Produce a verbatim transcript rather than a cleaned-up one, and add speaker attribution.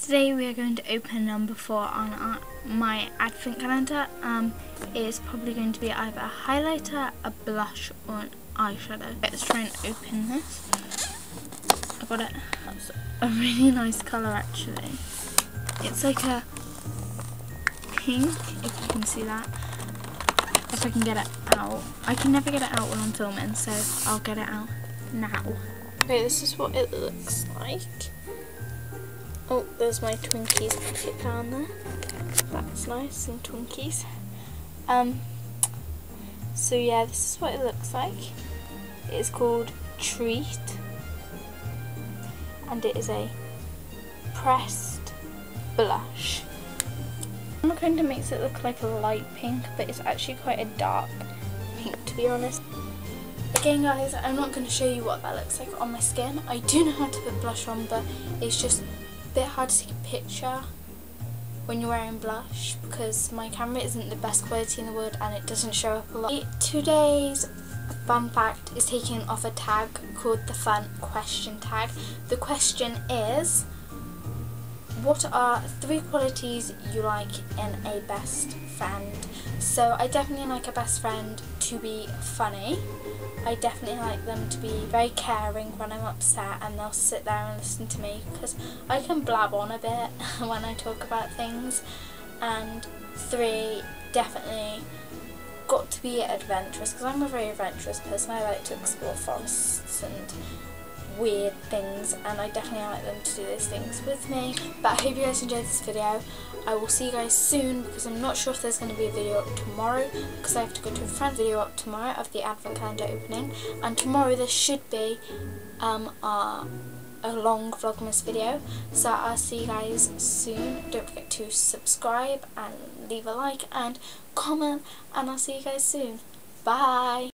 Speaker 1: Today we are going to open number four on our, my advent calendar. Um, it is probably going to be either a highlighter, a blush or an eyeshadow. Let's try and open this. I got it. That's a really nice colour actually. It's like a pink, if you can see that. If I can get it out. I can never get it out when I'm filming, so I'll get it out now. Okay, this is what it looks like. Oh, there's my Twinkies packet down there. That's nice, some Twinkies. Um, so yeah, this is what it looks like. It is called Treat, and it is a pressed blush. I'm going to make it look like a light pink, but it's actually quite a dark pink, to be honest. Again guys, I'm not going to show you what that looks like on my skin. I do know how to put blush on, but it's just a bit hard to take a picture when you're wearing blush because my camera isn't the best quality in the world and it doesn't show up a lot. Today's fun fact is taken off a tag called the fun question tag. The question is, what are three qualities you like in a best friend? So I definitely like a best friend to be funny. I definitely like them to be very caring when I'm upset, and they'll sit there and listen to me because I can blab on a bit when I talk about things. And three, definitely got to be adventurous because I'm a very adventurous person. I like to explore forests and weird things, and I definitely like them to do those things with me. But I hope you guys enjoyed this video. I will see you guys soon because I'm not sure if there's going to be a video up tomorrow because I have to go to a friend video up tomorrow of the advent calendar opening, and tomorrow there should be um, uh, a long vlogmas video. So I'll see you guys soon. Don't forget to subscribe and leave a like and comment, and I'll see you guys soon. Bye!